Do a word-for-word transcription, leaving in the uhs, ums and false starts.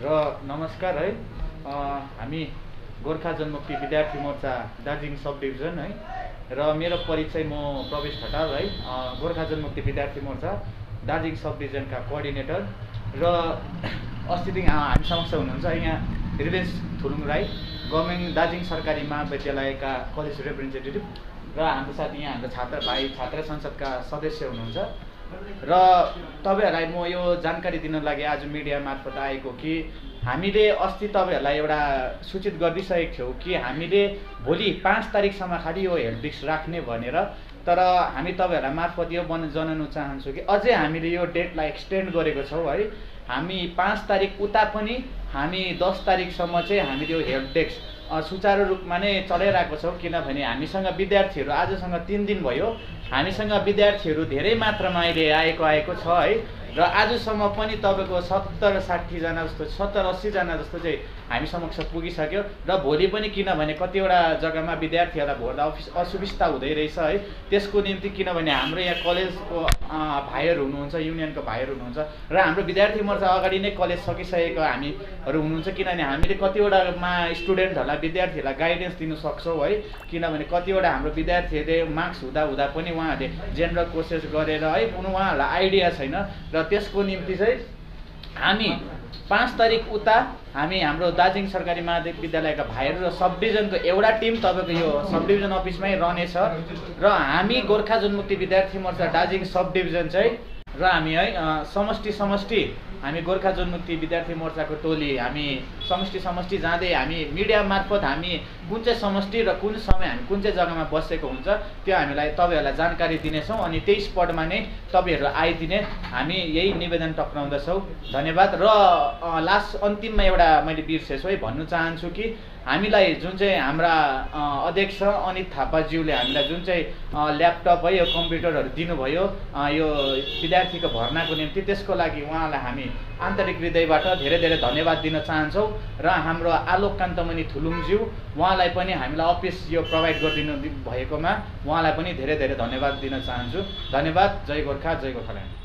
र नमस्कार है। हामी गोर्खा जनमुक्ति विद्यार्थी मोर्चा दार्जिलिङ सब डिभिजन है। र मेरो परिचय म प्रवेश ठटाल है, गोर्खा जनमुक्ति विद्यार्थी मोर्चा दार्जिलिङ सब डिभिजनका कोअर्डिनेटर। र अस्तिदेखि हामी समक्ष हुनुहुन्छ यहाँ रिवेन्स थुलुङ राई, गभर्मेन्ट दार्जिलिङ सरकारी महाविद्यालयका कलेज रिप्रेजेन्टेटिभ, र हाम्रो साथ यहाँ हाम्रो छात्र भाइ छात्र संसदका सदस्य हुनुहुन्छ। र तपाईहरुलाई म यो जानकारी दिन लागि आज मिडिया मार्फत आएको कि हामीले अस्ति तपाईहरुलाई एउटा सूचित गरिदिसकेको थियौं कि हामीले भोलि पाँच तारिकसम्म खालि यो हेल्प डेस्क राख्ने भनेर। तर हामी तपाईहरुलाई मार्फत यो जनाउन चाहन्छु कि अझै हामीले यो डेटलाई एक्सटेन्ड गरेको छौं है। हामी पाँच तारिक उता पनि हामी दस तारिकसम्म चाहिँ हामीले यो हेल्प डेस्क सुचारू रूपमा नै चलाइरहेको छौं। किनभने हामीसँग विद्यार्थीहरू आजसँग तीन दिन भयो, हामीसँग विद्यार्थीहरू धेरै मात्रामा अहिले आएको आएको छ है। र आजसम्म पनि तपाईको सत्तर साठी जना जस्तो सत्तर अस्सी जना जस्तो चाहिँ हामी समक्ष पुगिसक्यो। र भोलि पनि किनभने कतिवटा जग्गामा विद्यार्थीहरूलाई भर्दा असुविस्ता हुँदै रहेछ है, त्यसको निम्ति किनभने हाम्रो यहाँ कलेजको भाइहरू हुनुहुन्छ, युनियनको भाइहरू हुनुहुन्छ, र हाम्रो विद्यार्थी मोर्चा अगाडि नै कलेज सकिसकेको हामीहरू हुनुहुन्छ। किनभने हामीले कतिवटामा स्टुडेन्टहरूलाई विद्यार्थीहरूलाई गाइडेन्स दिन सक्छौँ है। किनभने कतिवटा हाम्रो विद्यार्थीहरूले मार्क्स हुँदा हुँदा पनि उहाँहरूले जेनरल कोर्सेस गरेर है उहाँहरूलाई आइडिया छैन। र त्यसको निम्ति चाहिँ हामी पाँच तारिक उता हामी हाम्रो दार्जिलिङ सरकारी महाविद्यालयका भाइहरू र सब डिभिजनको एउटा टिम तपाईँको यो सब डिभिजन अफिसमै रहनेछ। र हामी गोर्खा जनमुक्ति विद्यार्थी मोर्चा दार्जिलिङ सब डिभिजन चाहिँ र हामी है समष्टि समष्टि हामी गोर्खा जनमुक्ति विद्यार्थी मोर्चाको टोली हामी समष्टि समष्टि जाँदै हामी मिडिया मार्फत हामी कुन चाहिँ समष्टि र कुन समय हामी कुन चाहिँ जग्गामा बसेको हुन्छ त्यो हामीलाई तपाईहरुलाई जानकारी दिनेछौँ। अनि त्यही स्पटमा नै तपाईहरु आइदिने हामी यही निवेदन टक्राउँदछौँ। धन्यवाद। र लास्ट अन्तिममा एउटा मैले बिर्सेछु है भन्नु चाहन्छु कि हामीलाई जुन चाहिँ हाम्रा अध्यक्ष अनित थापाज्यूले हामीलाई जुन चाहिँ ल्यापटप है यो कम्प्युटरहरू दिनुभयो यो विद्यार्थीको भर्नाको निम्ति, त्यसको लागि उहाँलाई हामी आन्तरिक हृदयबाट धेरै धेरै धन्यवाद दिन चाहन्छौँ। र हाम्रो आलोक कान्तमणि थुलुङज्यू उहाँलाई पनि हामीलाई अफिस यो प्रोभाइड गरिदिनु भएकोमा उहाँलाई पनि धेरै धेरै धन्यवाद दिन चाहन्छु। धन्यवाद। जय गोर्खा, जय गोर्खाल्यान्ड।